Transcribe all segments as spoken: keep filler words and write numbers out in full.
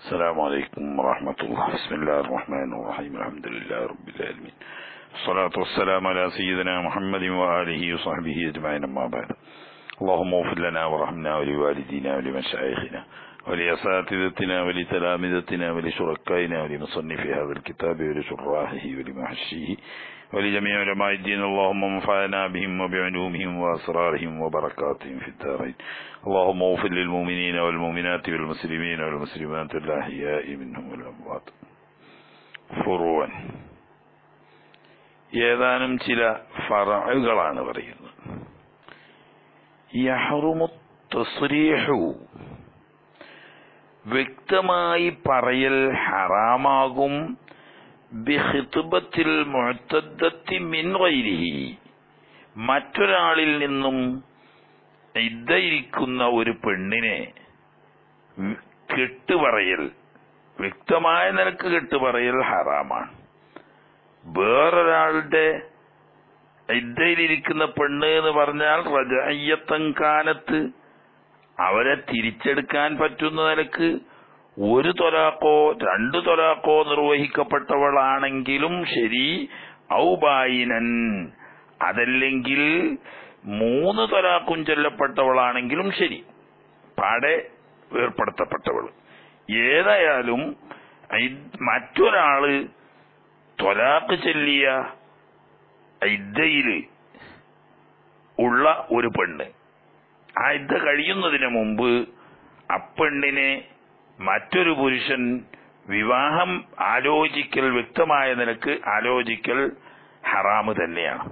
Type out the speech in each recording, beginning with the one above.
السلام عليكم ورحمة الله. بسم الله الرحمن الرحيم. الحمد لله رب العالمين. الصلاة والسلام على سيدنا محمد وآله وصحبه أجمعين. أما بعد، اللهم اغفر لنا وارحمنا ولوالدينا ولمشايخنا ولأساتذتنا ولتلامذتنا ولشركائنا ولمصنف هذا الكتاب ولشراحه ولمحشيه ولجميع علماء الدين. اللهم انفعنا بهم وبعلومهم وأسرارهم وبركاتهم في الدارين. اللهم اغفر للمؤمنين والمؤمنات والمسلمين والمسلمات الأحياء منهم والأموات. ഫുറൂൻ ഏതാനും ചില ഫറഉകളാണ് പറയുന്നത്. യഹ്റുമു തസ്രീഹു, വ്യക്തമായി പറയൽ ഹറാമാകും. ബിഖിത്ബത്തിൽ മുഅ്തദ്ദത്തി മിൻ ഗൈരിഹി, മറ്റൊരാളിൽ നിന്നും ഇദ്ദയിരിക്കുന്ന ഒരു പെണ്ണിനെ കെട്ടുപറയൽ, വ്യക്തമായ നിലക്ക് കെട്ടുപറയൽ ഹറാമാണ്. വേറൊരാളുടെ ഇദ്ദയിലിരിക്കുന്ന പെണ്ണ് എന്ന് പറഞ്ഞാൽ റജഅയ്യത്തൻ കാനത്ത്, അവരെ തിരിച്ചെടുക്കാൻ പറ്റുന്ന നിലക്ക് ഒരു തൊലാക്കോ രണ്ടു തൊലാക്കോ നിർവഹിക്കപ്പെട്ടവളാണെങ്കിലും ശരി, ഔബായിനൻ, അതല്ലെങ്കിൽ മൂന്ന് തൊലാക്കും ചൊല്ലപ്പെട്ടവളാണെങ്കിലും ശരി, പാടെ വേർപ്പെടുത്തപ്പെട്ടവൾ, ഏതായാലും മറ്റൊരാള് തൊലാക്ക് ചൊല്ലിയ ഇദ്ദയില് ഉള്ള ഒരു പെണ്ണ് ആ ഇദ്ദ കഴിയുന്നതിന് മുമ്പ് അപ്പെണ്ണിനെ മറ്റൊരു പുരുഷൻ വിവാഹം ആലോചിക്കൽ, വ്യക്തമായ നിലക്ക് ആലോചിക്കൽ ഹറാമ് തന്നെയാണ്.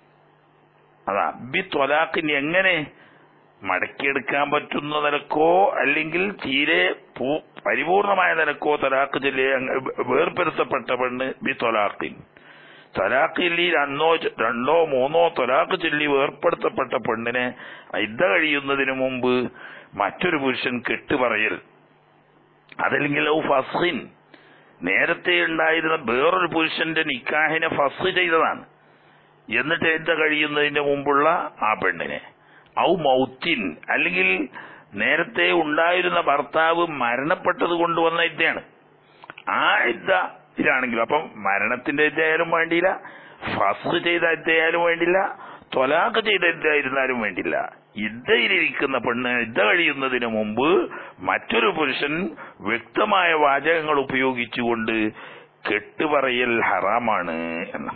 അതാ ബി ത്വലാഖിന് എങ്ങനെ മടക്കിയെടുക്കാൻ പറ്റുന്ന നിലക്കോ അല്ലെങ്കിൽ തീരെ പരിപൂർണമായ നിലക്കോ തലാഖ് ചൊല്ലി വേർപെടുത്തപ്പെട്ട പെണ്ണ് ബി ത്വലാഖിൻ, തലാഖ് ചൊല്ലി രണ്ടോ രണ്ടോ മൂന്നോ തലാഖ് ചൊല്ലി വേർപ്പെടുത്തപ്പെട്ട പെണ്ണിനെ ഇദ്ദ കഴിയുന്നതിന് മുമ്പ് മറ്റൊരു പുരുഷൻ കെട്ടുപറയൽ, അതല്ലെങ്കിൽ ഫസ്ഖിൻ, നേരത്തെ ഉണ്ടായിരുന്ന വേറൊരു പുരുഷന്റെ നിക്കാഹിനെ ഫസ്ഖ് ചെയ്തതാണ്, എന്നിട്ട് ഇദ്ദ കഴിയുന്നതിന് മുമ്പുള്ള ആ പെണ്ണിനെ, ഔ മൗത്തിൻ, അല്ലെങ്കിൽ നേരത്തെ ഉണ്ടായിരുന്ന ഭർത്താവ് മരണപ്പെട്ടത് കൊണ്ടുവന്ന ഇദ്ദയാണ്, ആ ഇദ്ദ ഇതാണെങ്കിലും, അപ്പം മരണത്തിന്റെ ഇദ്ദയായാലും വേണ്ടിയില്ല, ഫസ്ഖ് ചെയ്ത ഇദ്ദയായാലും വേണ്ടില്ല, ത്വലാഖ് ചെയ്ത ഇദ്ദയായിരുന്നാലും വേണ്ടില്ല, ഇദ്ദയിലിരിക്കുന്ന പെണ്ണ് ഇദ്ദ കഴിയുന്നതിന് മുമ്പ് മറ്റൊരു പുരുഷൻ വ്യക്തമായ വാചകങ്ങൾ ഉപയോഗിച്ചുകൊണ്ട് കെട്ടുപറയൽ ഹറാമാണ് എന്ന്.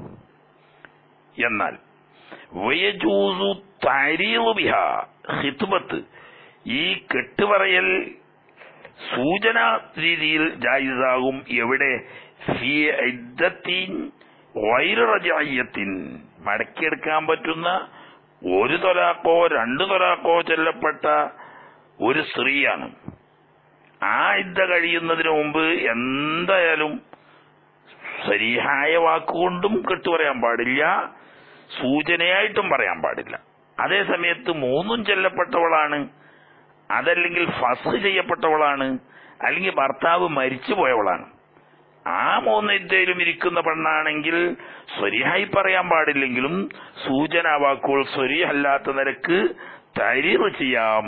എന്നാൽ വയജൂസു തഅരീദു ബിഹാ, ഖിത്ബത്ത്, ഈ കെട്ടുപറയൽ സൂചന രീതിയിൽ ജായിസാകും. എവിടെ? ഫീ ഇദ്ദത്തിൻ ഗൈറ റജഅയ്യത്തിൻ, മടക്കിയെടുക്കാൻ പറ്റുന്ന ഒരു തൊലാക്കോ രണ്ടു തൊലാക്കോ ചൊല്ലപ്പെട്ട ഒരു സ്ത്രീയാണ്. ആ ഇദ്ദ കഴിയുന്നതിന് മുമ്പ് എന്തായാലും സരീഹായ വാക്കുകൊണ്ടും കെട്ടുപറയാൻ പാടില്ല, സൂചനയായിട്ടും പറയാൻ പാടില്ല. അതേ സമയത്ത് മൂന്നും ചൊല്ലപ്പെട്ടവളാണ്, അതല്ലെങ്കിൽ ഫസ്ഖ് ചെയ്യപ്പെട്ടവളാണ്, അല്ലെങ്കിൽ ഭർത്താവ് മരിച്ചു പോയവളാണ്. ആ മൂന്ന് ഇദ്ദയിലും ഇരിക്കുന്ന പെണ്ണാണെങ്കിൽ സ്വരീഹായി പറയാൻ പാടില്ലെങ്കിലും സൂചനാ വാക്കുകൾ സ്വരീഹല്ലാത്ത നിരക്ക് തരീർ ചെയ്യാം.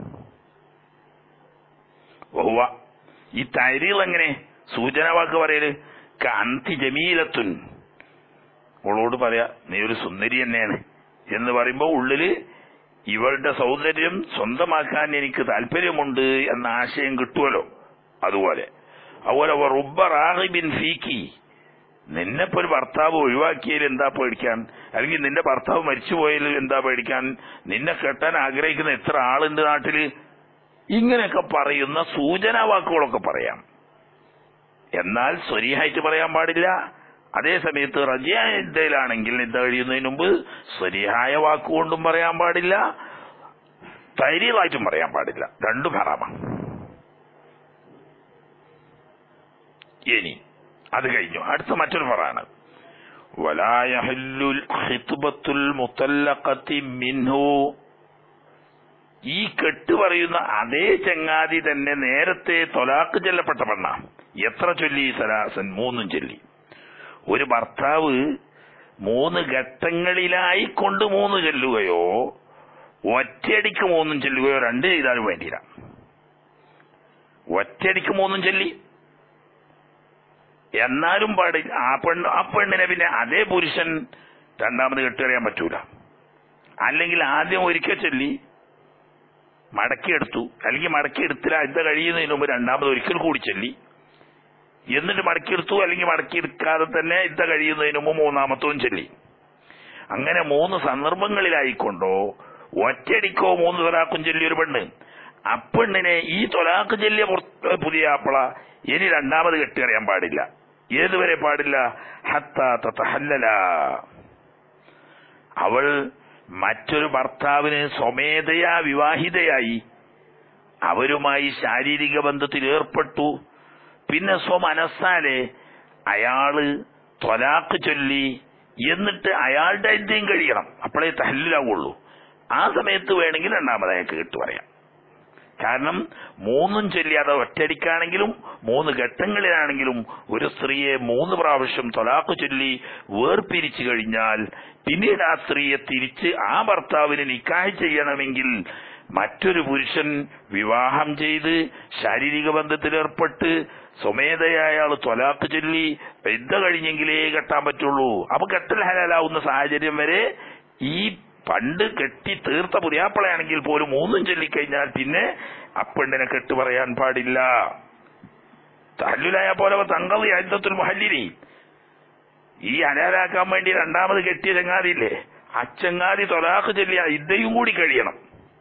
ഓഹ്വ, ഈ തരീർ എങ്ങനെ സൂചനാ വാക്ക് പറയല്? കാന്തി ജമീലത്തുൻ, അവളോട് പറയാ നീ ഒരു സുന്ദരി തന്നെയാണ് എന്ന് പറയുമ്പോ ഉള്ളില് ഇവളുടെ സൗന്ദര്യം സ്വന്തമാക്കാൻ എനിക്ക് താല്പര്യമുണ്ട് എന്ന ആശയം കിട്ടുമല്ലോ. അതുപോലെ അതുപോലെ റുബ്ബ റാഗിബിൻ ഫീക്കി, നിന്നെപ്പോ ഒരു ഭർത്താവ് ഒഴിവാക്കിയതിൽ എന്താ പേടിക്കാൻ, അല്ലെങ്കിൽ നിന്റെ ഭർത്താവ് മരിച്ചുപോയതിൽ എന്താ പേടിക്കാൻ, നിന്നെ കെട്ടാൻ ആഗ്രഹിക്കുന്ന എത്ര ആളുണ്ട് നാട്ടില്, ഇങ്ങനെയൊക്കെ പറയുന്ന സൂചനാ വാക്കുകളൊക്കെ പറയാം. എന്നാൽ സ്വരീഹായിട്ട് പറയാൻ പാടില്ല. അതേ സമയത്ത് റജിയ ഇദ്ദയിലാണെങ്കിൽ ഇദ്ദ കഴിയുന്നതിന് മുമ്പ് സ്വരീഹായ വാക്കുകൊണ്ടും പറയാൻ പാടില്ല, തരീറായിട്ടും പറയാൻ പാടില്ല, രണ്ടും ഹറാമാണ്. ഇനി അത് കഴിഞ്ഞു, അടുത്ത മറ്റൊരു ഫറാണ് വലാ യഹില്ലുൽ ഖിത്ബത്തുൽ മുതല്ലഖത്തി മിൻഹു, ഈ കെട്ട് പറയുന്ന അതേ ചങ്ങാതി തന്നെ നേരത്തെ തൊലാഖ് ചൊല്ലപ്പെട്ട പെണ്ണ. എത്ര ചൊല്ലി? സലാസൻ, മൂന്നും ചൊല്ലി. ഒരു ഭർത്താവ് മൂന്ന് ഘട്ടങ്ങളിലായി കൊണ്ട് മൂന്ന് ചൊല്ലുകയോ ഒറ്റയടിക്ക് മൂന്നും ചൊല്ലുകയോ രണ്ട് ചെയ്താലും വേണ്ടിയില്ല. ഒറ്റയടിക്ക് മൂന്നും ചൊല്ലി. എന്നാലും പാടില്ല ആ പെണ്ണ് ആ പെണ്ണിനെ പിന്നെ അതേ പുരുഷൻ രണ്ടാമത് കെട്ടറിയാൻ പറ്റൂല. അല്ലെങ്കിൽ ആദ്യം ഒരിക്കൽ ചൊല്ലി മടക്കിയെടുത്തു, അല്ലെങ്കിൽ മടക്കിയെടുത്തില്ല, ഇത് കഴിയുന്നതിന് മുമ്പ് രണ്ടാമത് ഒരിക്കൽ കൂടി ചൊല്ലി, എന്നിട്ട് മടക്കിയെടുത്തു, അല്ലെങ്കിൽ മടക്കിയെടുക്കാതെ തന്നെ ഇത് കഴിയുന്നതിന് മുമ്പ് മൂന്നാമത്തവും ചൊല്ലി. അങ്ങനെ മൂന്ന് സന്ദർഭങ്ങളിലായിക്കൊണ്ടോ ഒറ്റയടിക്കോ മൂന്ന് തൊലാഖും ചൊല്ലി ഒരു പെണ്ണ്, അപ്പെണ്ണിനെ ഈ തൊലാഖ് ചൊല്ലിയ പുതിയ ആപ്പിള ഇനി രണ്ടാമത് കെട്ടിയറിയാൻ പാടില്ല. ഏതുവരെ പാടില്ല? ഹത്താ തതഹല്ലല, അവൾ മറ്റൊരു ഭർത്താവിന് സ്വമേധയാ വിവാഹിതയായി അവരുമായി ശാരീരിക ബന്ധത്തിൽ ഏർപ്പെട്ടു, പിന്നെ സ്വമനസ്സാലെ അയാള് ത്വലാഖ് ചൊല്ലി, എന്നിട്ട് അയാളുടെ എന്തെങ്കിലും കഴിയണം, അപ്പോഴേ തഹല്ലുലാവുള്ളൂ. ആ സമയത്ത് വേണമെങ്കിൽ രണ്ടാമതായൊക്കെ കേട്ടു പറയാം. കാരണം മൂന്നും ചൊല്ലിയാതെ ഒറ്റയടിക്കാണെങ്കിലും മൂന്ന് ഘട്ടങ്ങളിലാണെങ്കിലും ഒരു സ്ത്രീയെ മൂന്ന് പ്രാവശ്യം ത്വലാഖ് ചൊല്ലി വേർപിരിച്ചു കഴിഞ്ഞാൽ പിന്നീട് ആ സ്ത്രീയെ തിരിച്ച് ആ ഭർത്താവിന് നിക്കാഹ് ചെയ്യണമെങ്കിൽ മറ്റൊരു പുരുഷൻ വിവാഹം ചെയ്ത് ശാരീരിക ബന്ധത്തിലേർപ്പെട്ട് സ്വമേധയായ ആൾ ത്വലാഖ് ചൊല്ലി ഇദ്ദ കഴിഞ്ഞെങ്കിലേ കെട്ടാൻ പറ്റുള്ളൂ. അപ്പൊ കെട്ടൽ ഹലാലാവുന്ന സാഹചര്യം വരെ ഈ പണ്ട് കെട്ടി തീർത്ത പുതിയാപ്പിളയാണെങ്കിൽ പോലും മൂന്നും ചൊല്ലിക്കഴിഞ്ഞാൽ പിന്നെ അപ്പെണ്ണിനെ കെട്ടു പറയാൻ പാടില്ല. തഹല്ലുലായ പോലെ തങ്കൽ ഇദ്ദത്തുൽ മുഹല്ലിലി, ഈ ഹലാലാക്കാൻ വേണ്ടി രണ്ടാമത് കെട്ടിയ ചങ്ങാതിയില്ലേ, അച്ചങ്ങാതി ത്വലാഖ് ചൊല്ലിയ ഇദ്ദയും കൂടി കഴിയണം.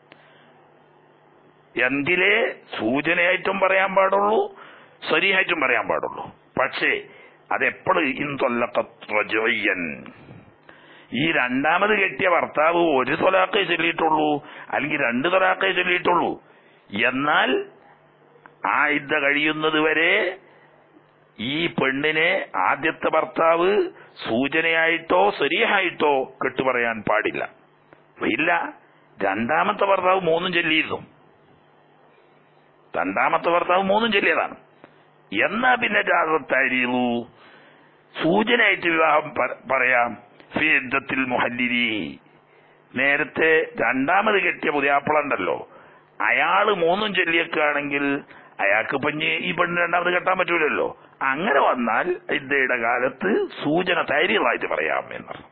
എന്തിലേ സൂചനയായിട്ടും പറയാൻ പാടുള്ളൂ, സ്വരീഹായിട്ടും പറയാൻ പാടുള്ളൂ. പക്ഷേ അതെപ്പോഴും ഇൻതൊല്ലഖത് റജുയ്യൻ, ഈ രണ്ടാമത് കെട്ടിയ ഭർത്താവ് ഒരു ത്വലാഖേ ചൊല്ലിയിട്ടുള്ളൂ, അല്ലെങ്കിൽ രണ്ട് ത്വലാഖേ ചൊല്ലിയിട്ടുള്ളൂ, എന്നാൽ ആ ഇദ്ദ കഴിയുന്നത് വരെ ഈ പെണ്ണിനെ ആദ്യത്തെ ഭർത്താവ് സൂചനയായിട്ടോ സ്വരീഹായിട്ടോ കെട്ടു പറയാൻ പാടില്ല. ഇല്ല, രണ്ടാമത്തെ ഭർത്താവ് മൂന്നും ചൊല്ലിയിരുന്നു, രണ്ടാമത്തെ ഭർത്താവ് മൂന്നും ചൊല്ലിയതാണ്, എന്നാ പിന്നെ ജാസത്തായിരുന്നു സൂചനയായിട്ട് വിവാഹം പറയാം. ഫി ഇദ്ദത്തിൽ മുഹല്ലിരി, നേരത്തെ രണ്ടാമത് കെട്ടിയ പുതിയാപ്പിളുണ്ടല്ലോ, അയാള് മൂന്നും ചൊല്ലിയൊക്കെയാണെങ്കിൽ അയാൾക്ക് പഞ്ഞ് ഈ പെണ്ണ് രണ്ടാമത് കെട്ടാൻ പറ്റൂലല്ലോ. അങ്ങനെ വന്നാൽ ഇദ്ദയുടെ കാലത്ത് സൂചന തൈരീറായിട്ട് പറയാം എന്നർത്ഥം.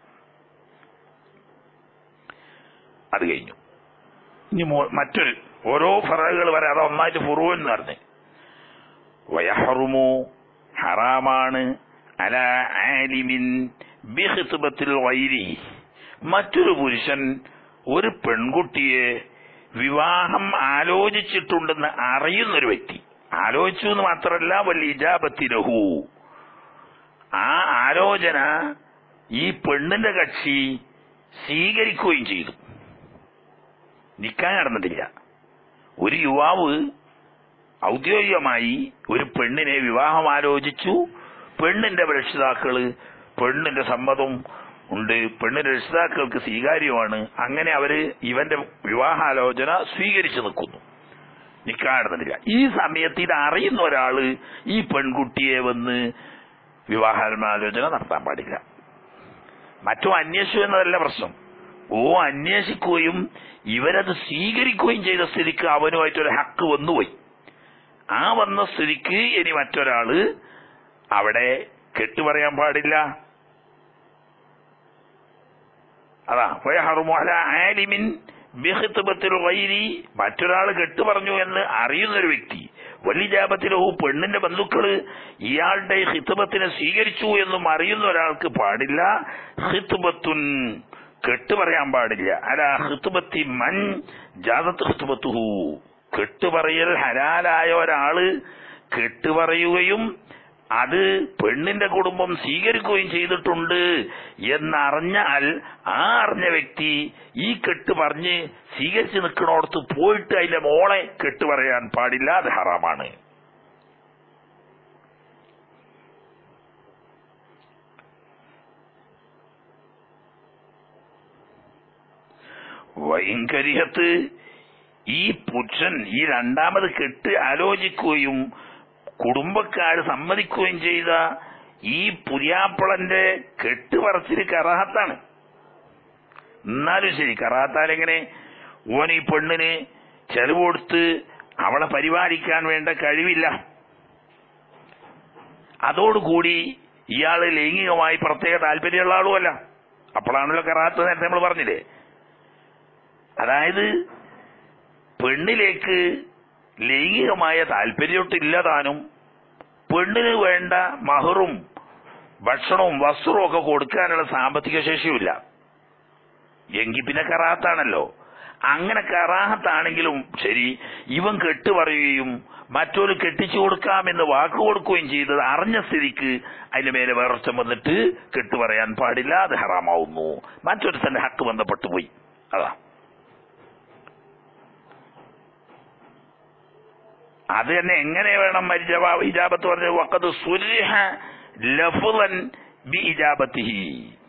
അത് കഴിഞ്ഞു. ഇനി മറ്റൊരു ഓരോ ഫറകൾ വരെ അത് ഒന്നായിട്ട് ഫുറൂ എന്ന് പറഞ്ഞ് വയഹറുമു ഹറാമാണ് അല ആലിമിൻ ബിഖിത്ബത്തിൽ ഗൈരി, മറ്റൊരു പുരുഷൻ ഒരു പെൺകുട്ടിയെ വിവാഹം ആലോചിച്ചിട്ടുണ്ടെന്ന് അറിയുന്നൊരു വ്യക്തി, ആലോചിച്ചു എന്ന് മാത്രമല്ല വൽ ഇജാബത്തി ലഹു, ആ ആലോചന ഈ പെണ്ണിന്റെ കക്ഷി സ്വീകരിക്കുകയും ചെയ്തു, നിക്കാഹ് നടന്നിട്ടില്ല. ഒരു യുവാവ് ഔദ്യോഗികമായി ഒരു പെണ്ണിനെ വിവാഹം ആലോചിച്ചു, പെണ്ണിന്റെ രക്ഷിതാക്കള് പെണ്ണിന്റെ സമ്മതം ഉണ്ട്, പെണ്ണിന്റെ രക്ഷിതാക്കൾക്ക് സ്വീകാര്യമാണ്, അങ്ങനെ അവര് ഇവന്റെ വിവാഹാലോചന സ്വീകരിച്ചു നിൽക്കുന്നു, നിക്കാഹ് നടന്നിട്ടില്ല. ഈ സമയത്ത് ഇത് അറിയുന്ന ഒരാള് ഈ പെൺകുട്ടിയെ വന്ന് വിവാഹാലോചന നടത്താൻ പാടില്ല. മറ്റോ അന്വേഷിച്ചു എന്നതല്ല പ്രശ്നം, ഓ അന്വേഷിക്കുകയും ഇവരത് സ്വീകരിക്കുകയും ചെയ്ത സ്ഥിതിക്ക് അവനുമായിട്ടൊരു ഹക്ക് വന്നുപോയി. ആ വന്ന സ്ഥിതിക്ക് ഇനി മറ്റൊരാള് അവിടെ കെട്ടു പറയാൻ പാടില്ല. അതാ ആലിമിൻ ബിഖിത്ബത്തിൽ ഗൈരി, മറ്റൊരാൾ കെട്ടു പറഞ്ഞു എന്ന് അറിയുന്നൊരു വ്യക്തി, വലിജാബത്തിലോ പെണ്ണിന്റെ ബന്ധുക്കള് ഇയാളുടെ ഖിത്ബത്തിനെ സ്വീകരിച്ചു എന്നും അറിയുന്ന ഒരാൾക്ക് പാടില്ല. ഖിത്ബത്തുൻ, കെട്ടു പറയാൻ പാടില്ല. അല ഖിത്ബത്തി മൻ ജാദത്ത് ഖിത്ബത്തുഹു, കെട്ടുപറയൽ ഹലാലായ ഒരാള് കെട്ടുപറയുകയും അത് പെണ്ണിന്റെ കുടുംബം സ്വീകരിക്കുകയും ചെയ്തിട്ടുണ്ട് എന്നറിഞ്ഞാൽ ആ അറിഞ്ഞ വ്യക്തി ഈ കെട്ട് പറഞ്ഞ് സ്വീകരിച്ച് നിൽക്കണോടത്ത് പോയിട്ട് അതിന്റെ മോളെ കെട്ടു പറയാൻ പാടില്ല, അത് ഹറാമാണ്. വൈകരിഹത്ത്, ഈ പുരുഷൻ ഈ രണ്ടാമത് കെട്ട് ആലോചിക്കുകയും കുടുംബക്കാർ സമ്മതിക്കുകയും ചെയ്ത ഈ പുതിയാപ്പിളന്റെ കെട്ട് പറച്ചിൽ കറാഹത്താണ്. എന്നാലും ശരി, കറാഹത്താലെങ്ങനെ? ഓൻ ഈ പെണ്ണിന് ചെലവ് കൊടുത്ത് അവളെ പരിപാലിക്കാൻ വേണ്ട കഴിവില്ല. അതോടുകൂടി ഇയാള് ലൈംഗികമായി പ്രത്യേക താല്പര്യമുള്ള ആളുമല്ല. അപ്പോഴാണല്ലോ കറാത്ത് നേരത്തെ നമ്മൾ പറഞ്ഞില്ലേ. അതായത് പെണ്ണിലേക്ക് ലൈംഗികമായ താല്പര്യമൊട്ടില്ല താനും, പെണ്ണിന് വേണ്ട മഹറും ഭക്ഷണവും വസ്ത്രവും ഒക്കെ കൊടുക്കാനുള്ള സാമ്പത്തിക ശേഷിയുമില്ല. എങ്കിൽ പിന്നെ കറാത്താണല്ലോ. അങ്ങനെ കറാഹത്താണെങ്കിലും ശരി, ഇവൻ കെട്ടു പറയുകയും മറ്റൊരു കെട്ടിച്ചു കൊടുക്കാമെന്ന് വാക്ക് കൊടുക്കുകയും ചെയ്തത് അറിഞ്ഞ സ്ഥിതിക്ക് അതിന്റെ മേലെ വേറൊറ്റം വന്നിട്ട് കെട്ടു പറയാൻ പാടില്ല, അത് ഹറാമാവുന്നു. മറ്റൊരു തന്നെ ഹക്ക് ബന്ധപ്പെട്ടു പോയി. അതാ അത് തന്നെ എങ്ങനെ വേണം ഇജാബത്ത് പറഞ്ഞത്? വഖദ് സുരിഹ ലഫ്ളൻ ബി ഇജാബത്തിഹി.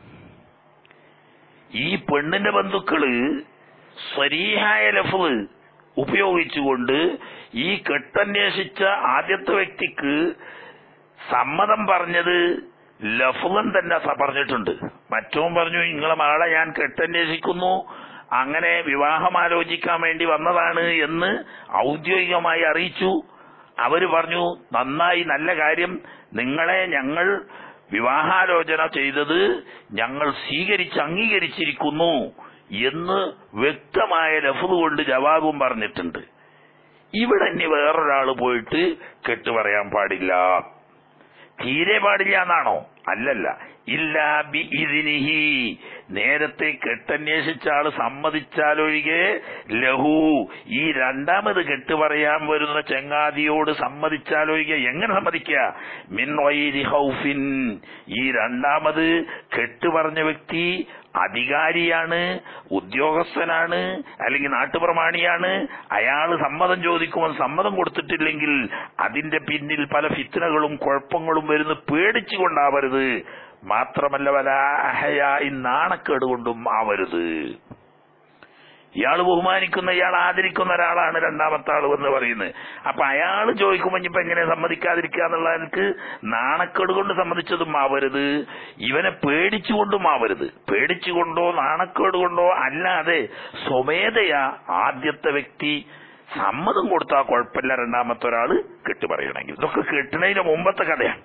ഈ പെണ്ണിന്റെ ബന്ധുക്കള് സ്വരീഹായ ലഫ്ള് ഉപയോഗിച്ചുകൊണ്ട് ഈ കെട്ടന്വേഷിച്ച ആദ്യത്തെ വ്യക്തിക്ക് സമ്മതം പറഞ്ഞത് ലഫ്ളൻ തന്നെ പറഞ്ഞിട്ടുണ്ട്. മറ്റോൻ പറഞ്ഞു, നിങ്ങളെ മകളെ ഞാൻ കെട്ടന്വേഷിക്കുന്നു, അങ്ങനെ വിവാഹം ആലോചിക്കാൻ വേണ്ടി വന്നതാണ് എന്ന് ഔദ്യോഗികമായി അറിയിച്ചു. അവര് പറഞ്ഞു, നന്നായി, നല്ല കാര്യം, നിങ്ങളെ ഞങ്ങൾ വിവാഹാലോചന ചെയ്തത് ഞങ്ങൾ സ്വീകരിച്ച് അംഗീകരിച്ചിരിക്കുന്നു എന്ന് വ്യക്തമായ ലഫ്ള് കൊണ്ട് ജവാബും പറഞ്ഞിട്ടുണ്ട്. ഇവിടെ ഇനി വേറൊരാള് പോയിട്ട് കെട്ടു പറയാൻ പാടില്ല, തീരെ പാടില്ല എന്നാണോ? അല്ലല്ല, ഇല്ലാ ബി ഇദ്നിഹി, നേരത്തെ കെട്ടന്വേഷിച്ച ആള് സമ്മതിച്ചാലൊഴികെ, ലഹു, ഈ രണ്ടാമത് കെട്ട് പറയാൻ വരുന്ന ചങ്ങാതിയോട് സമ്മതിച്ചാലൊഴികെ. എങ്ങനെ സമ്മതിക്കുക? മിൻ ഗൈരി ഖൗഫിൻ, ഈ രണ്ടാമത് കെട്ട് പറഞ്ഞ വ്യക്തി അധികാരിയാണ്, ഉദ്യോഗസ്ഥനാണ്, അല്ലെങ്കിൽ നാട്ടുപ്രമാണിയാണ്. അയാള് സമ്മതം ചോദിക്കുമ്പോൾ സമ്മതം കൊടുത്തിട്ടില്ലെങ്കിൽ അതിന്റെ പിന്നിൽ പല ഫിത്നകളും കുഴപ്പങ്ങളും വരുന്നു പേടിച്ചുകൊണ്ടാവരുത്. മാത്രമല്ല വല അഹയായി, നാണക്കേട് കൊണ്ടും ആവരുത്. ഇയാൾ ബഹുമാനിക്കുന്ന, ഇയാൾ ആദരിക്കുന്ന ഒരാളാണ് രണ്ടാമത്തെ ആള് എന്ന് പറയുന്നത്. അപ്പൊ അയാൾ ചോദിക്കുമ്പോ ഇനിയിപ്പോ എങ്ങനെ സമ്മതിക്കാതിരിക്കുക എന്നുള്ള എനിക്ക് നാണക്കേട് കൊണ്ട് സമ്മതിച്ചതും ആവരുത്, ഇവനെ പേടിച്ചുകൊണ്ടും ആവരുത്. പേടിച്ചുകൊണ്ടോ നാണക്കേട് കൊണ്ടോ അല്ലാതെ സ്വമേധയാ ആദ്യത്തെ വ്യക്തി സമ്മതം കൊടുത്താൽ കുഴപ്പമില്ല രണ്ടാമത്തെ ഒരാള് കെട്ടു പറയണമെങ്കിൽ. ഇതൊക്കെ കെട്ടുന്നതിന് മുമ്പത്തെ കഥയാണ്.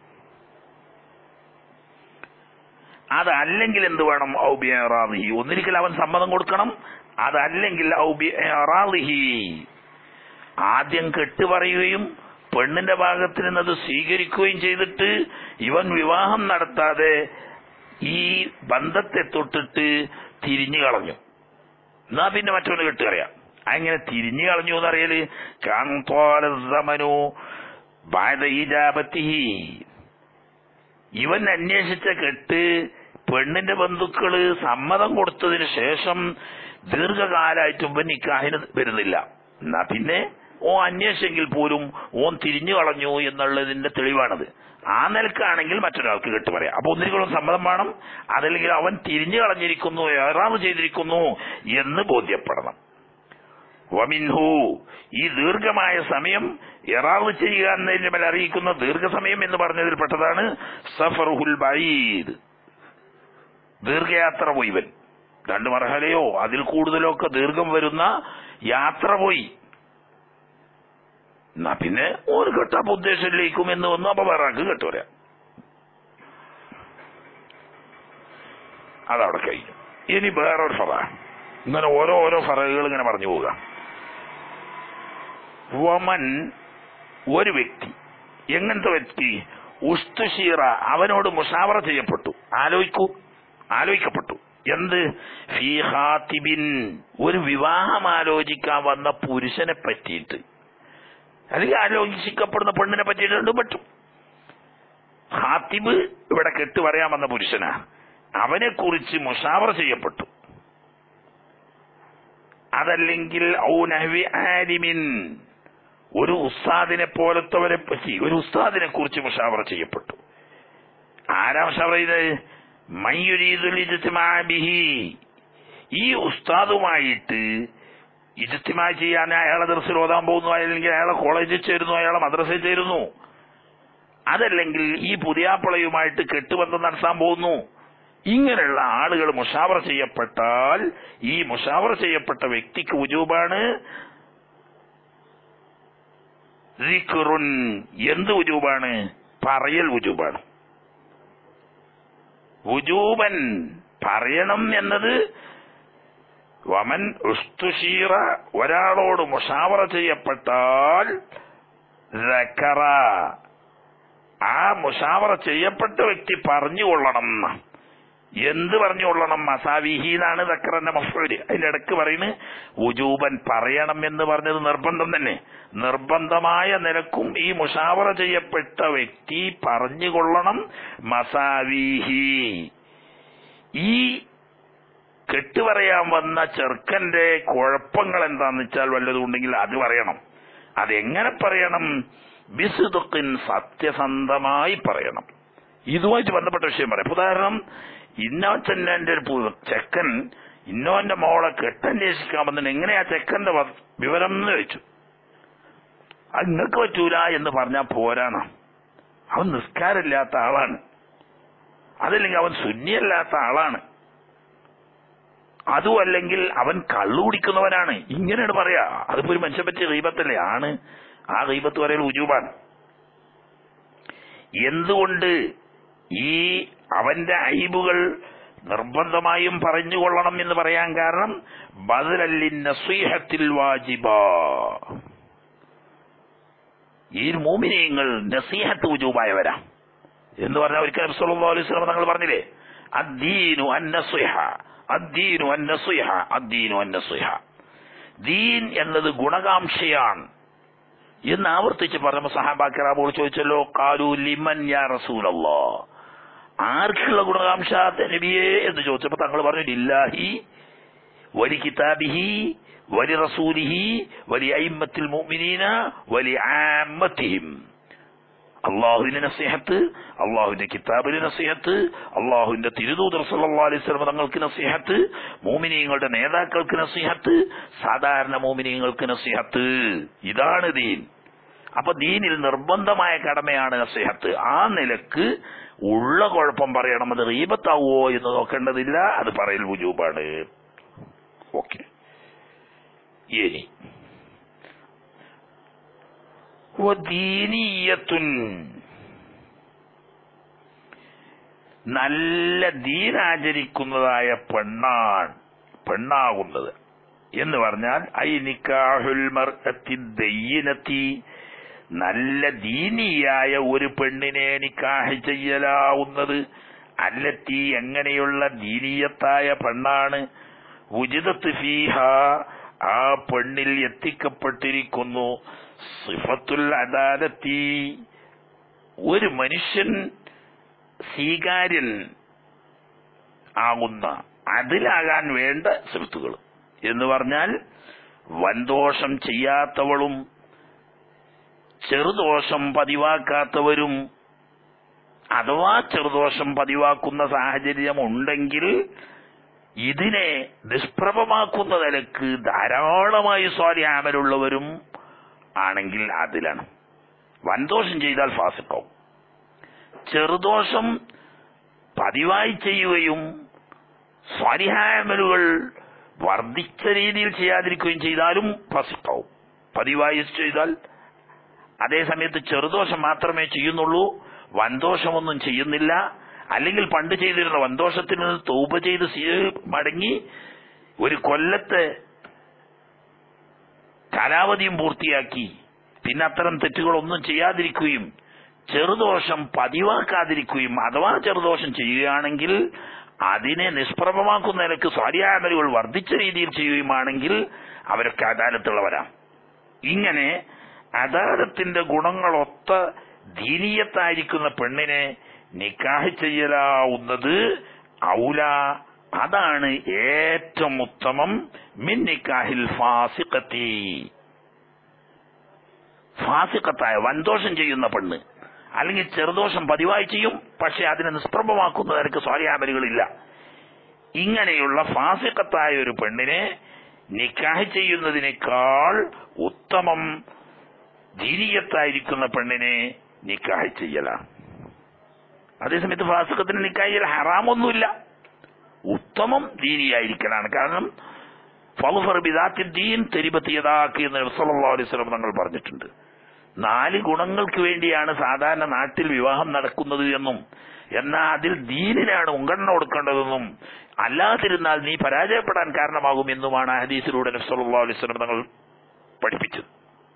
അതല്ലെങ്കിൽ എന്ത് വേണം? ഔബിയറാദിഹി, ഒന്നിരിക്കൽ അവൻ സമ്മതം കൊടുക്കണം. അതല്ലെങ്കിൽ ഔബിയറാദിഹി, ആദ്യം കെട്ട് പറയുകയും പെണ്ണിന്റെ ഭാഗത്ത് നിന്നത് സ്വീകരിക്കുകയും ചെയ്തിട്ട് ഇവൻ വിവാഹം നടത്താതെ ഈ ബന്ധത്തെ തൊട്ടിട്ട് തിരിഞ്ഞു കളഞ്ഞു. എന്നാ പിന്നെ മറ്റൊന്ന് കെട്ട് പറയാം. അങ്ങനെ തിരിഞ്ഞു കളഞ്ഞു എന്നറിയല് കാന്തോലമനു ബാദ ഇജാബത്തിഹി, ഇവൻ അന്വേഷിച്ച കെട്ട് പെണ്ണിന്റെ ബന്ധുക്കള് സമ്മതം കൊടുത്തതിന് ശേഷം ദീർഘകാലമായിട്ട് ഇവൻ നിക്കാഹിന് വരുന്നില്ല. എന്നാ പിന്നെ ഓ അന്വേഷിച്ചെങ്കിൽ പോലും ഓൻ തിരിഞ്ഞു കളഞ്ഞു എന്നുള്ളതിന്റെ തെളിവാണത്. ആ നിലക്കാണെങ്കിൽ മറ്റൊരാൾക്ക് കെട്ട് പറയാം. അപ്പൊ ഒന്നിരിക്കലും സമ്മതം വേണം, അതല്ലെങ്കിൽ അവൻ തിരിഞ്ഞു കളഞ്ഞിരിക്കുന്നു, ഏറാവ് ചെയ്തിരിക്കുന്നു എന്ന് ബോധ്യപ്പെടണം. വമിൻഹു, ഈ ദീർഘമായ സമയം ഇറാവ് ചെയ്യുക എന്നതിന്റെ മേലെ അറിയിക്കുന്ന ദീർഘസമയം എന്ന് പറഞ്ഞതിൽ പെട്ടതാണ് സഫറുൽ ബഈദ്, ദീർഘയാത്ര പോയി. ഇവൻ രണ്ട് മർഹലയോ അതിൽ കൂടുതലോ ഒക്കെ ദീർഘം വരുന്ന യാത്ര പോയി. എന്നാ പിന്നെ ഒരു കെട്ടപ്പ ഉദ്ദേശത്തിലേക്കും എന്ന് വന്നു. അപ്പൊ വേറാക്ക് കെട്ട് പറയാം. അതവിടെ കഴിഞ്ഞു. ഇനി വേറൊരു ഫറ, ഇങ്ങനെ ഓരോ ഓരോ ഫറകൾ ഇങ്ങനെ പറഞ്ഞു പോവുക. വമൻ, ഒരു വ്യക്തി, എങ്ങനത്തെ വ്യക്തി? ഉസ്തുഷീറ, അവനോട് മുഷാവറ ചെയ്യപ്പെട്ടു, ആലോചിക്കൂ ആലോചിക്കപ്പെട്ടു. എന്ത്? ഫീ ഖാതിബിൻ, ഒരു വിവാഹം ആലോചിക്കാൻ വന്ന പുരുഷനെ പറ്റിയിട്ട്, അല്ലെങ്കിൽ ആലോചിക്കപ്പെടുന്ന പെണ്ണിനെ പറ്റിയിട്ട് പറ്റും. ഖാതിബ് ഇവിടെ കെട്ട് പറയാൻ വന്ന പുരുഷനാ, അവനെ കുറിച്ച് മുഷാവറ ചെയ്യപ്പെട്ടു. അതല്ലെങ്കിൽ ഔ നഹ്വി ആലിമിൻ, ഒരു ഉസ്താദിനെ പോലത്തവരെ പറ്റി, ഒരു ഉസ്താദിനെ കുറിച്ച് മുഷാവറ ചെയ്യപ്പെട്ടു. ആരാ മുഷാവറ ചെയ്തത്? മയ്യുരീദുൽ ഇജ്തിമാ ബിഹി, ഈ ഉസ്താദുമായിട്ട് ഇജ്തിമാ ചെയ്യാൻ അയാളെ ദർസിൽ ഓതാൻ പോകുന്നു, അല്ലെങ്കിൽ അയാളെ കോളേജിൽ ചേരുന്നു, അയാളെ മദ്രസയിൽ ചേരുന്നു, അതല്ലെങ്കിൽ ഈ പുതിയാപ്പിളയുമായിട്ട് കെട്ടുബന്ധം നടത്താൻ പോകുന്നു. ഇങ്ങനെയുള്ള ആളുകൾ മുഷാവറ ചെയ്യപ്പെട്ടാൽ ഈ മുഷാവറ ചെയ്യപ്പെട്ട വ്യക്തിക്ക് വുജൂബാണ് ദിക്റുൻ എന്ത് വുജൂബാണ്? പറയൽ വുജൂബാണ്. വുജൂബൻ പറയണം എന്നത് വമൻ ഉസ്തുശീറ ഒരാളോട് മുഷാവറ ചെയ്യപ്പെട്ടാൽ ദക്കറ ആ മുഷാവറ ചെയ്യപ്പെട്ട വ്യക്തി പറഞ്ഞുകൊള്ളണം. എന്ത് പറഞ്ഞുകൊള്ളണം? മസാവിഹി എന്നാണ് ദക്കറിന്റെ മഫ്ഊല്. അതിന്റെ ഇടക്ക് പറയുന്നത് വുജൂബൻ പറയണം എന്ന് പറഞ്ഞത് നിർബന്ധം തന്നെ. നിർബന്ധമായ നിലക്കും ഈ മുഷാവറ ചെയ്യപ്പെട്ട വ്യക്തി പറഞ്ഞുകൊള്ളണം മസാവിഹി. ഈ കെട്ടുപറയാൻ വന്ന ചെറുക്കന്റെ കുഴപ്പങ്ങൾ എന്താന്ന് വെച്ചാൽ വല്ലതും ഉണ്ടെങ്കിൽ അത് പറയണം. അതെങ്ങനെ പറയണം? ബിസ്ദുഖിൻ സത്യസന്ധമായി പറയണം. ഇതുമായിട്ട് ബന്ധപ്പെട്ട വിഷയം പറയാം. ഉദാഹരണം, ഇന്നോച്ചന്റെ ഒരു ചെക്കൻ ഇന്നോന്റെ മോളെ കെട്ടന്വേഷിക്കാൻ വന്നിട്ട് എങ്ങനെയാ ചെക്കന്റെ വിവരം എന്ന് ചോദിച്ചു. അത് നിങ്ങൾക്ക് പറ്റൂല എന്ന് പറഞ്ഞാൽ പോരാണ്. അവൻ നിസ്കാരമില്ലാത്ത ആളാണ്, അതല്ലെങ്കിൽ അവൻ സുന്നിയല്ലാത്ത ആളാണ്, അതും അല്ലെങ്കിൽ അവൻ കള്ളു കുടിക്കുന്നവനാണ്. ഇങ്ങനെയാണ് പറയാ. അതിപ്പോ ഒരു മനുഷ്യനെ പറ്റിയ ഗീബത്തല്ലേ? ആണ്. ആ ഗീബത്ത് പറയൽ വുജൂബാണ്. എന്തുകൊണ്ട്? ഈ അവന്റെ ഐബുകൾ നിർബന്ധമായും പറഞ്ഞുകൊള്ളണം എന്ന് പറയാൻ കാരണം ബദലല്ലിൻ നസീഹത്തിൽ വാജിബ. ഈ മോമിനീങ്ങൾ നസീഹത്ത് വുജൂബായവരാ എന്ന് പറഞ്ഞാൽ ഒരിക്കൽ നബി സല്ലല്ലാഹു അലൈഹി വസല്ലം തങ്ങൾ പറഞ്ഞില്ലേ, അദ്ദീനു അന്നസിഹ അദ്ദീനു അന്നസിഹ അദ്ദീനു അന്നസിഹ. ദീൻ എന്നത് ഗുണകാംക്ഷയാണ് എന്ന് ആവർത്തിച്ച് പറഞ്ഞ സഹാബാക്കിറാബോട് ചോദിച്ചല്ലോ, ഖാലു ലിമൻ യാ റസൂലല്ലാഹ്, ആർക്കുള്ള ഗുണകാംക്ഷ നബിയേ എന്ന് ചോദിച്ചപ്പോ തങ്ങൾ പറഞ്ഞു ലില്ലാഹി വലി കിതാബിഹി വലി റസൂലിഹി വലി അയിമ്മത്തിൽ മുഅ്മിനീന വലി ആമ്മത്തിഹിം. അള്ളാഹുവിന്റെ നസീഹത്ത്, അള്ളാഹുവിന്റെ കിതാബിന്റെ നസീഹത്ത്, അള്ളാഹുവിന്റെ തിരുദൂതർ സല്ലല്ലാഹു അലൈഹി വസല്ലം തങ്ങൾക്ക് നസീഹത്ത്, മോമിനീങ്ങളുടെ നേതാക്കൾക്ക് നസീഹത്ത്, സാധാരണ മോമിനീങ്ങൾക്ക് നസീഹത്ത്. ഇതാണ് ദീൻ. അപ്പൊ ദീനിൽ നിർബന്ധമായ കടമയാണ് നസീഹത്ത്. ആ നിലക്ക് ഉള്ള കുഴപ്പം പറയണം. അത് ഗീബത്താവോ എന്ന് നോക്കേണ്ടതില്ല, അത് പറയൽ വുജൂബാണ്. ഓക്കെ. ഇനി വദീനിയത്തുൻ, നല്ല ദീനാചരിക്കുന്നതായ പെണ്ണാണ് പെണ്ണാകുന്നത് എന്ന് പറഞ്ഞാൽ ഐ നിക്കാഹുൽ മർഅത്തി ദയ്യിനത്തി, നല്ല ദീനിയായ ഒരു പെണ്ണിനെ നിക്കാഹ് ചെയ്യലാവുന്നത്. അല്ലത്തി, എങ്ങനെയുള്ള ദീനീയത്തായ പെണ്ണാണ്? വുജിദത്ത് ഫീഹ, ആ പെണ്ണിൽ എത്തിക്കപ്പെട്ടിരിക്കുന്നു സിഫത്തുൽ അദാലത്തി, ഒരു മനുഷ്യൻ സ്വീകാര്യൻ ആകുന്ന അതിലാകാൻ വേണ്ട സിഫത്തുകൾ എന്ന് പറഞ്ഞാൽ വൻദോഷം ചെയ്യാത്തവളും ചെറുദോഷം പതിവാക്കാത്തവരും, അഥവാ ചെറുദോഷം പതിവാക്കുന്ന സാഹചര്യം ഉണ്ടെങ്കിൽ ഇതിനെ നിഷ്പ്രഭമാക്കുന്ന നിലക്ക് ധാരാളമായി സ്വാലിഹാമലുള്ളവരും ആണെങ്കിൽ അതിലാണ്. വൻദോഷം ചെയ്താൽ ഫാസിഖാവും. ചെറുദോഷം പതിവായി ചെയ്യുകയും സ്വാലിഹാമലുകൾ വർദ്ധിച്ച രീതിയിൽ ചെയ്യാതിരിക്കുകയും ചെയ്താലും ഫാസിഖാവും. പതിവായി ചെയ്താൽ, അതേ സമയത്ത് ചെറുദോഷം മാത്രമേ ചെയ്യുന്നുള്ളൂ, വൻദോഷമൊന്നും ചെയ്യുന്നില്ല, അല്ലെങ്കിൽ പണ്ട് ചെയ്തിരുന്ന വൻദോഷത്തിൽ നിന്ന് തൗബ ചെയ്ത് മടങ്ങി ഒരു കൊല്ലത്തെ കാലാവധിയും പൂർത്തിയാക്കി പിന്നെ അത്തരം തെറ്റുകളൊന്നും ചെയ്യാതിരിക്കുകയും ചെറുദോഷം പതിവാക്കാതിരിക്കുകയും അഥവാ ചെറുദോഷം ചെയ്യുകയാണെങ്കിൽ അതിനെ നിഷ്പ്രഭമാക്കുന്ന നിലക്ക് സ്വാലിഹാമലുകൾ വർദ്ധിച്ച രീതിയിൽ ചെയ്യുകയുമാണെങ്കിൽ അവരൊക്കെ അദാലത്തുള്ളവരാണ്. ഇങ്ങനെ അദാലത്തിന്റെ ഗുണങ്ങളൊത്ത ദീനീയത്തായിരിക്കുന്ന പെണ്ണിനെ നിക്കാഹ് ചെയ്യലാവുന്നത് ഔല, അതാണ് ഏറ്റവും ഉത്തമം. മിൻ നിക്കാഹിൽ ഫാസിഖത്തി, ഫാസിഖത്തായ വൻദോഷം ചെയ്യുന്ന പെണ്ണ്, അല്ലെങ്കിൽ ചെറുദോഷം പതിവായി ചെയ്യും പക്ഷെ അതിനെ നിഷ്പ്രഭമാക്കുന്ന നിനക്ക് സ്വാലിഹാമലുകളില്ല. ഇങ്ങനെയുള്ള ഫാസിഖത്തായ ഒരു പെണ്ണിനെ നിക്കാഹ് ചെയ്യുന്നതിനേക്കാൾ ഉത്തമം ദീനീയത്തായിരിക്കുന്ന പെണ്ണിനെ നിക്കാഹ് ചെയ്യലാണ്. അതേസമയത്ത് ഫാസിഖത്തിന് നിക്കാഹ് ചെയ്യൽ ഹറാമൊന്നുമില്ല, ഉത്തമം ദീനിയായിരിക്കലാണ്. കാരണം ഫളുഫർ ബിദാത്തി ദീൻ തെരിബത്ത് യദാക്ക് എന്ന് സല്ലല്ലാഹു അലൈഹി വസല്ലം തങ്ങൾ പറഞ്ഞിട്ടുണ്ട്. നാല് ഗുണങ്ങൾക്ക് വേണ്ടിയാണ് സാധാരണ നാട്ടിൽ വിവാഹം നടക്കുന്നത് എന്നും എന്നാൽ അതിൽ ദീനിനാണ് മുൻഗണന കൊടുക്കേണ്ടതെന്നും അല്ലാതിരുന്നാൽ നീ പരാജയപ്പെടാൻ കാരണമാകും എന്നുമാണ് ആ ഹദീസിലൂടെ നബി സല്ലല്ലാഹു അലൈഹി വസല്ലം തങ്ങൾ പഠിപ്പിച്ചത്.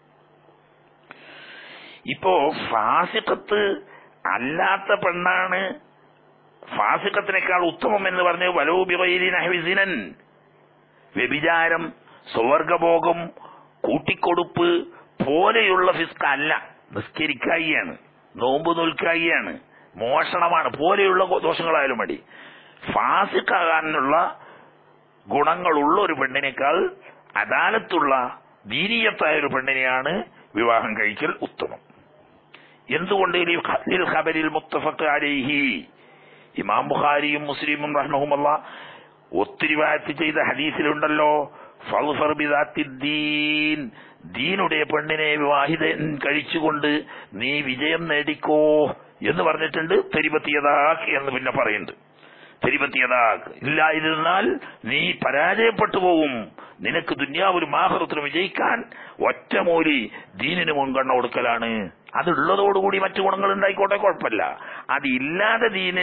ഇപ്പോ ഫാസിഖത്ത് അല്ലാത്ത പെണ്ണാണ് ഫാസിഖത്തിനേക്കാൾ ഉത്തമം എന്ന് പറഞ്ഞ് വലൗ ബിഗൈരി നഹ്വി സിനൻ, വ്യഭിചാരം, സ്വർഗഭോഗം, കൂട്ടിക്കൊടുപ്പ് പോലെയുള്ള ഫിസ്ക് അല്ല, നിസ്കരിക്കായിയാണ്, നോമ്പ് നോൽക്കായിയാണ്, മോഷണമാണ് പോലെയുള്ള ദോഷങ്ങളായാലും മതി. ഫാസിഖാകാനുള്ള ഗുണങ്ങളുള്ള ഒരു പെണ്ണിനേക്കാൾ അദാലത്തുള്ള ദീനീയത്തായ ഒരു പെണ്ണിനെയാണ് വിവാഹം കഴിക്കൽ ഉത്തമം. എന്തുകൊണ്ട്? ലിൽ ഖബരിൽ മുത്തഫഖ് അലൈഹി, ഇമാം ബുഖാരിയും മുസ്ലിമും റഹ്മഹുമുല്ലാഹ് ഒത്തിരിവായത്ത് ചെയ്ത ഹദീസിലുണ്ടല്ലോ, ഫൾഫർ ബിദാത്തിദ്ദീൻ, ദീനുடைய പെണ്ണിനെ വിവാഹിതൻ കഴിച്ചുകൊണ്ട് നീ വിജയം നേടിക്കോ എന്ന് പറഞ്ഞിട്ടുണ്ട്. തെരിബത്തിയതാക്ക് എന്ന് പിന്നെ പറയുന്നുണ്ട്. തെരിബത്തിയതാക്ക് ഇല്ലായിരുന്നാൽ നീ പരാജയപ്പെട്ടു പോകും. നിനക്ക് ദുന്യാവിലും ആഖിറത്തിലും വിജയിക്കാൻ ഒറ്റമൂലി ദീനിന് മുൻഗണന കൊടുക്കലാണ്. അതുള്ളതോടുകൂടി മറ്റു ഗുണങ്ങൾ ഉണ്ടായിക്കോട്ടെ, കുഴപ്പമില്ല. അതില്ലാതെ ദീന്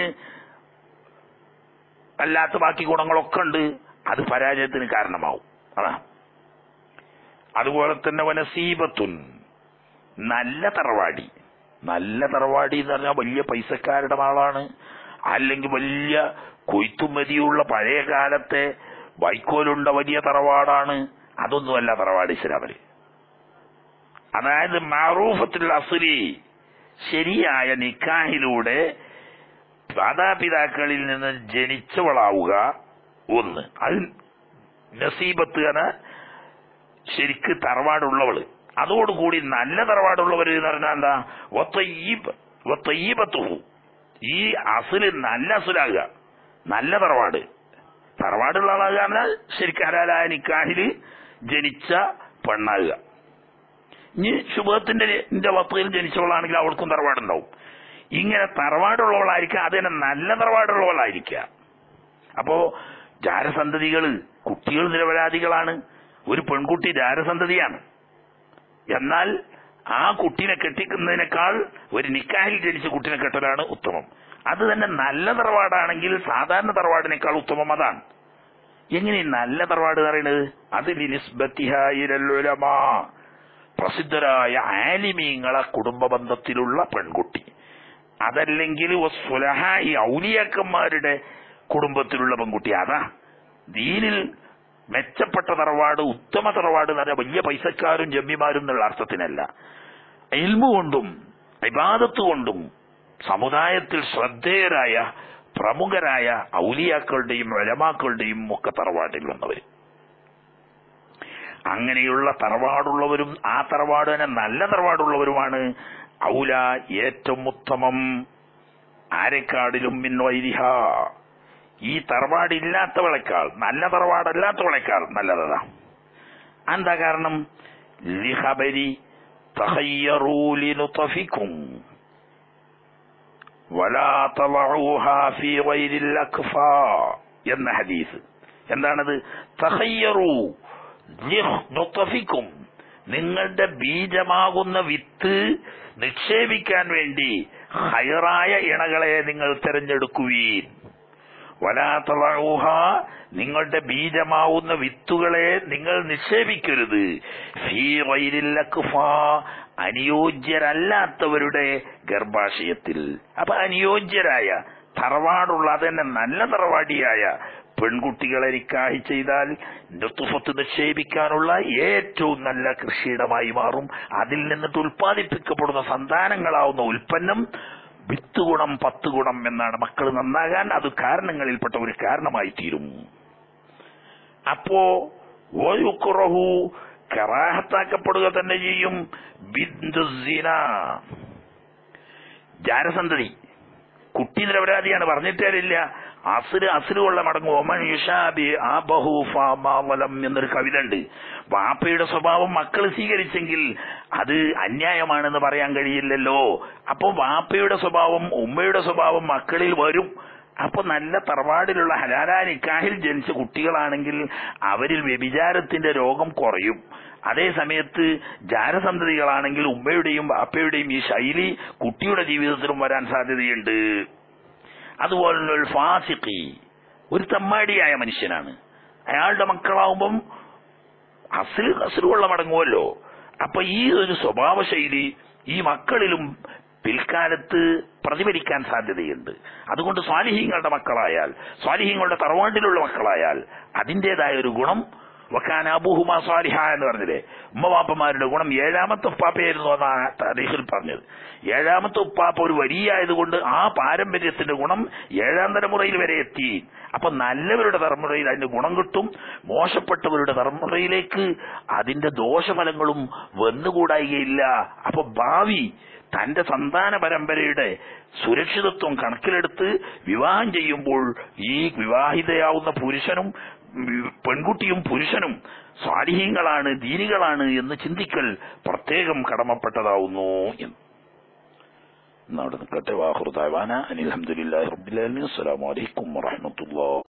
അല്ലാത്ത ബാക്കി ഗുണങ്ങളൊക്കെ ഉണ്ട്, അത് പരാജയത്തിന് കാരണമാവും. അതാ. അതുപോലെ തന്നെ വനസീബത്തുൻ, നല്ല തറവാടി. നല്ല തറവാടി എന്ന് പറഞ്ഞാൽ വലിയ പൈസക്കാരുടെ ആളാണ്, അല്ലെങ്കിൽ വലിയ കൊയ്ത്തുമതിയുള്ള പഴയ കാലത്തെ വൈക്കോലുണ്ട വലിയ തറവാടാണ്. അതൊന്നുമല്ല തറവാട് ഇസ്ലാമില്. അതായത് മഅറൂഫത്തുൽ അസ്ലി, ശരിയായ നിക്കാഹിലൂടെ മാതാപിതാക്കളിൽ നിന്ന് ജനിച്ചവളാവുക ഒന്ന്. അത് നസീബത്ത് എന്ന ശരിക്ക് തറവാടുള്ളവള്. അതോടുകൂടി നല്ല തറവാടുള്ളവർ എന്ന് പറഞ്ഞാൽ എന്താ, വത്തയ്യിബത്തുഹു, ഈ അസുല് നല്ല അസുലാകുക, നല്ല തറവാട്. തറവാടുള്ള ആളാകുക എന്നാൽ ശരിക്കും ഹലാലായ നിക്കാഹില് ജനിച്ച പെണ്ണാകുക. ഇനി ശുഭത്തിന്റെ വത്തയിൽ ജനിച്ചവളാണെങ്കിൽ അവൾക്കും തറവാടുണ്ടാവും. ഇങ്ങനെ തറവാടുള്ളവളായിരിക്കുക, അത് തന്നെ നല്ല തറവാടുള്ളവളായിരിക്കുക. അപ്പോ ജാരസന്തതികള്, കുട്ടികൾ നിരപരാധികളാണ്. ഒരു പെൺകുട്ടി ജാരസന്തതിയാണ്. എന്നാൽ ആ കുട്ടിനെ കെട്ടിക്കുന്നതിനേക്കാൾ ഒരു നിക്കാഹിൽ ജനിച്ച കുട്ടിനെ കെട്ടലാണ് ഉത്തമം. അത് തന്നെ നല്ല തറവാടാണെങ്കിൽ സാധാരണ തറവാടിനേക്കാൾ ഉത്തമം അതാണ്. എങ്ങനെ നല്ല തറവാട് പറയുന്നത്? അത് ലിനിസ്ബത്തിഹാ ഇലൽ ഉലമാ, പ്രസിദ്ധരായ ആലിമീങ്ങളെ കുടുംബ ബന്ധത്തിലുള്ള പെൺകുട്ടി. അതല്ലെങ്കിൽ ഈ ഔലിയാക്കന്മാരുടെ കുടുംബത്തിലുള്ള പെൺകുട്ടി. അതാ ദീനിൽ മെച്ചപ്പെട്ട തറവാട്, ഉത്തമ തറവാട് എന്ന് പറഞ്ഞാൽ വലിയ പൈസക്കാരും ജമ്മിമാരും എന്നുള്ള അർത്ഥത്തിനല്ല. ഇൽമു കൊണ്ടും ഇബാദത്ത് കൊണ്ടും സമുദായത്തിൽ ശ്രദ്ധേയരായ പ്രമുഖരായ ഔലിയാക്കളുടെയും ഉലമാക്കളുടെയും ഒക്കെ തറവാട്ടിൽ വന്നവർ. അങ്ങനെയുള്ള തറവാടുള്ളവരും ആ തറവാട് തന്നെ നല്ല തറവാടുള്ളവരുമാണ് ഔല, ഏറ്റവും ഉത്തമം. ആരെക്കാടിലും മിൻ വൈരിഹ, ഈ തറവാടില്ലാത്തവളെക്കാൾ, നല്ല തറവാടല്ലാത്തവളെക്കാൾ നല്ലതാ. എന്താ കാരണം? ലിഖബരി തഖയ്യറൂ ലിനുതഫികും വലാ തളഊഹാ ഫീ ഗൈരിൽ അക്ഫാ എന്ന ഹദീസ്. എന്താണത്? തഖയ്യറൂ ലിനുതഫികും, നിങ്ങളുടെ ബീജമാകുന്ന വിത്ത് നിക്ഷേപിക്കാൻ വേണ്ടി ഹൈറായ ഇണകളെ നിങ്ങൾ തിരഞ്ഞെടുക്കുവീൻ. വലാ തളഊഹ, നിങ്ങളുടെ ബീജമാവുന്ന വിത്തുകളെ നിങ്ങൾ നിക്ഷേപിക്കരുത്. ഫീ ഗൈരിൽ അക്ഫാ, അനുയോജ്യരല്ലാത്തവരുടെ ഗർഭാശയത്തിൽ. അപ്പൊ അനുയോജ്യരായ തറവാടുള്ള അതന്നെ നല്ല തറവാടിയായ പെൺകുട്ടികളെ നിക്കാഹ് ചെയ്താൽ നുത്ഫത്ത് നിക്ഷേപിക്കാനുള്ള ഏറ്റവും നല്ല കൃഷിയിടമായി മാറും. അതിൽ നിന്നിട്ട് ഉൽപ്പാദിപ്പിക്കപ്പെടുന്ന സന്താനങ്ങളാവുന്ന ഉൽപ്പന്നം വിത്ത് ഗുണം പത്ത് ഗുണം എന്നാണ്. മക്കൾ നന്നാകാൻ അത് കാരണങ്ങളിൽപ്പെട്ട ഒരു കാരണമായി തീരും. അപ്പോ വയുക്റഹു, കറാഹത്താക്കപ്പെടുക തന്നെ ചെയ്യും. ബിന്ദുസിന, ജാരസന്തതി, കുട്ടി നിരപരാധിയാണ്, പറഞ്ഞിട്ടില്ല. അസുര് അസുരുള്ള മടങ്ങും. ഒമൻ യുഷാബി ആബഹു ഫാമാവലം എന്നൊരു കവിത ഉണ്ട്. വാപ്പയുടെ സ്വഭാവം മക്കൾ സ്വീകരിച്ചെങ്കിൽ അത് അന്യായമാണെന്ന് പറയാൻ കഴിയില്ലല്ലോ. അപ്പൊ വാപ്പയുടെ സ്വഭാവം ഉമ്മയുടെ സ്വഭാവം മക്കളിൽ വരും. അപ്പൊ നല്ല തറവാടിലുള്ള ഹലാലാ നിക്കാഹിൽ ജനിച്ച കുട്ടികളാണെങ്കിൽ അവരിൽ വ്യഭിചാരത്തിന്റെ രോഗം കുറയും. അതേ സമയത്ത് ജാരസന്തതികളാണെങ്കിൽ ഉമ്മയുടെയും ബാപ്പയുടെയും ഈ ശൈലി കുട്ടിയുടെ ജീവിതത്തിലും വരാൻ സാധ്യതയുണ്ട്. അതുപോലെ ഒരു ഫാസിഖി, ഒരു തമ്മാടിയായ മനുഷ്യനാണ്. അയാളുടെ മക്കളാവുമ്പം അസ്ല് അസ്ലുകൊള്ള മടങ്ങുമല്ലോ. അപ്പൊ ഈ ഒരു സ്വഭാവ ശൈലി ഈ മക്കളിലും പിൽക്കാലത്ത് പ്രതിഫലിക്കാൻ സാധ്യതയുണ്ട്. അതുകൊണ്ട് സ്വാലിഹീങ്ങളുടെ മക്കളായാൽ, സ്വാലിഹീങ്ങളുടെ തറവാട്ടിലുള്ള മക്കളായാൽ അതിൻ്റെതായ ഒരു ഗുണം വക്കാന അബൂഹുമാ സ്വാലിഹ എന്ന് പറഞ്ഞില്ലേ, ഉമ്മവാപ്പമാരുടെ ഗുണം ഏഴാമത്തെ ഉപ്പാപ്പയായിരുന്നു എന്നാണ് താരീഖിൽ പറഞ്ഞത്. ഏഴാമത്തെ ഉപ്പാപ്പ ഒരു വരിയായതുകൊണ്ട് ആ പാരമ്പര്യത്തിന്റെ ഗുണം ഏഴാം തലമുറയിൽ വരെ എത്തി. അപ്പൊ നല്ലവരുടെ തലമുറയിൽ അതിന്റെ ഗുണം കിട്ടും, മോശപ്പെട്ടവരുടെ തലമുറയിലേക്ക് അതിന്റെ ദോഷഫലങ്ങളും വന്നുകൂടായികയില്ല. അപ്പൊ ഭാവി തന്റെ സന്താന പരമ്പരയുടെ സുരക്ഷിതത്വം കണക്കിലെടുത്ത് വിവാഹം ചെയ്യുമ്പോൾ ഈ വിവാഹിതയാവുന്ന പുരുഷനും പെൺകുട്ടിയും പുരുഷനും സ്വാലിഹീങ്ങളാണ്, ദീനികളാണ് എന്ന് ചിന്തിക്കൽ പ്രത്യേകം കടമപ്പെട്ടതാവുന്നു എന്ന്. അവിടെ നിൽക്കട്ടെ. വാഖിറു ദഅ്വാനാ അനിൽ ഹംദുലില്ലാഹി റബ്ബിൽ ആലമീൻ. അസ്സലാമു അലൈക്കും വറഹ്മത്തുള്ളാഹി.